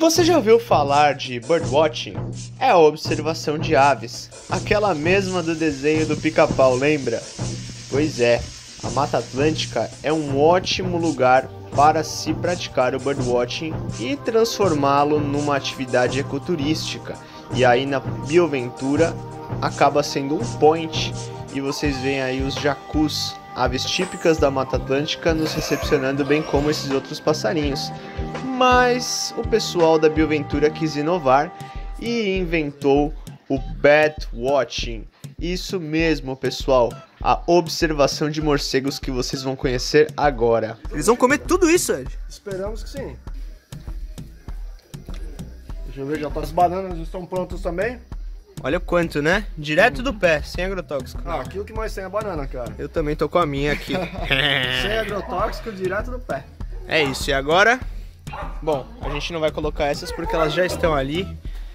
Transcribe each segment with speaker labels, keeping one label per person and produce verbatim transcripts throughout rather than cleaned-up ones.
Speaker 1: Você já ouviu falar de birdwatching? É a observação de aves, aquela mesma do desenho do Pica-Pau, lembra? Pois é, a Mata Atlântica é um ótimo lugar para se praticar o birdwatching e transformá-lo numa atividade ecoturística. E aí na Bioventura acaba sendo um point e vocês veem aí os jacus, aves típicas da Mata Atlântica, nos recepcionando bem como esses outros passarinhos. Mas o pessoal da Bioventura quis inovar e inventou o birdwatching. Isso mesmo, pessoal, a observação de morcegos que vocês vão conhecer agora.
Speaker 2: Eles vão comer tudo isso, Ed?
Speaker 3: Esperamos que sim. Deixa eu ver, já tá, as bananas estão prontas também.
Speaker 2: Olha quanto, né? Direto do pé, sem agrotóxico.
Speaker 3: Ah, aqui o que mais tem é a banana, cara.
Speaker 2: Eu também tô com a minha aqui.
Speaker 3: Sem agrotóxico, direto do pé.
Speaker 2: É isso, e agora? Bom, a gente não vai colocar essas porque elas já estão ali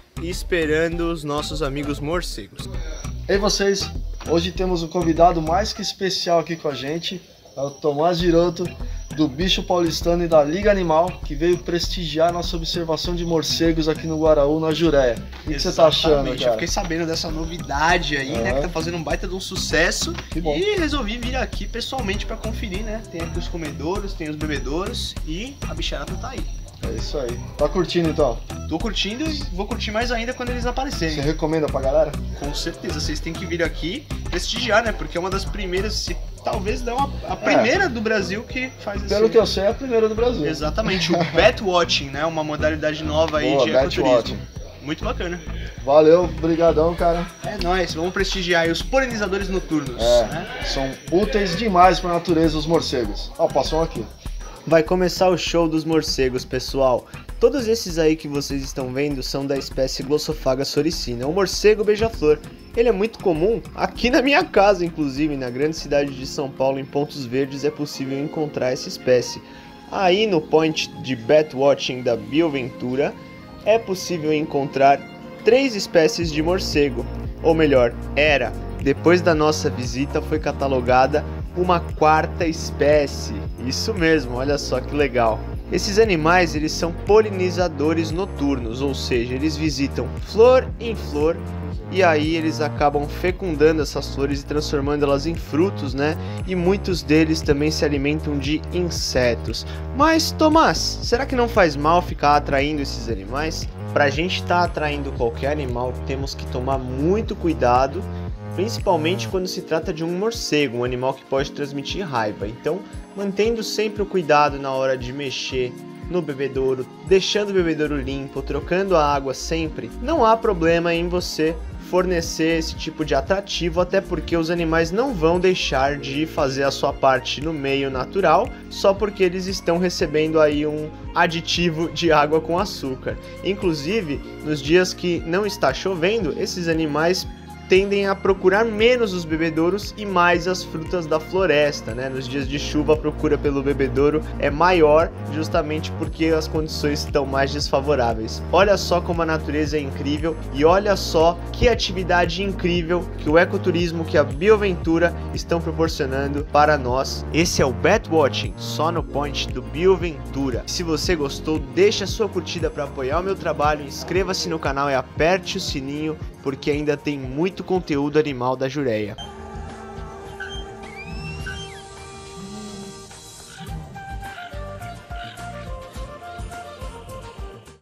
Speaker 2: esperando os nossos amigos morcegos.
Speaker 3: Ei vocês, hoje temos um convidado mais que especial aqui com a gente, é o Tomás Giroto, do Bicho Paulistano e da Liga Animal, que veio prestigiar nossa observação de morcegos aqui no Guaraú, na Jureia. O que você tá achando, cara?
Speaker 1: Eu fiquei sabendo dessa novidade aí,
Speaker 3: é.
Speaker 1: né, que tá fazendo um baita de um sucesso.
Speaker 3: Que bom.
Speaker 1: E resolvi vir aqui pessoalmente pra conferir, né? Tem aqui os comedouros, tem os bebedouros e a bicharada tá aí.
Speaker 3: É isso aí. Tá curtindo então?
Speaker 1: Tô curtindo e vou curtir mais ainda quando eles aparecerem.
Speaker 3: Você recomenda pra galera?
Speaker 1: Com certeza, vocês têm que vir aqui prestigiar, né? Porque é uma das primeiras, se talvez não a, a primeira é. do Brasil que faz isso.
Speaker 3: Pelo assim. que eu sei, é a primeira do Brasil.
Speaker 1: Exatamente, o birdwatching, né? Uma modalidade nova aí. Boa, de ecoturismo. Muito bacana.
Speaker 3: Valeu, brigadão, cara.
Speaker 1: É nóis, vamos prestigiar aí os polinizadores noturnos.
Speaker 3: É,
Speaker 1: né?
Speaker 3: São úteis demais pra natureza os morcegos. Ó, passou um aqui.
Speaker 1: Vai começar o show dos morcegos, pessoal. Todos esses aí que vocês estão vendo são da espécie Glossophaga soricina, o morcego beija-flor. Ele é muito comum aqui na minha casa, inclusive, na grande cidade de São Paulo, em Pontos Verdes, é possível encontrar essa espécie. Aí no point de birdwatching da Bioventura é possível encontrar três espécies de morcego, ou melhor, era. Depois da nossa visita foi catalogada uma quarta espécie. Isso mesmo, olha só que legal. Esses animais, eles são polinizadores noturnos, ou seja, eles visitam flor em flor e aí eles acabam fecundando essas flores e transformando elas em frutos, né? E muitos deles também se alimentam de insetos. Mas, Tomás, será que não faz mal ficar atraindo esses animais? Pra gente estar atraindo qualquer animal, temos que tomar muito cuidado, principalmente quando se trata de um morcego, um animal que pode transmitir raiva. Então, mantendo sempre o cuidado na hora de mexer no bebedouro, deixando o bebedouro limpo, trocando a água sempre, não há problema em você fornecer esse tipo de atrativo, até porque os animais não vão deixar de fazer a sua parte no meio natural, só porque eles estão recebendo aí um aditivo de água com açúcar. Inclusive, nos dias que não está chovendo, esses animais tendem a procurar menos os bebedouros e mais as frutas da floresta, né? Nos dias de chuva a procura pelo bebedouro é maior, justamente porque as condições estão mais desfavoráveis. Olha só como a natureza é incrível e olha só que atividade incrível que o ecoturismo, que a Bioventura estão proporcionando para nós. Esse é o birdwatching, só no point do Bioventura. Se você gostou, deixa a sua curtida para apoiar o meu trabalho, inscreva-se no canal e aperte o sininho, porque ainda tem muito conteúdo animal da Jureia.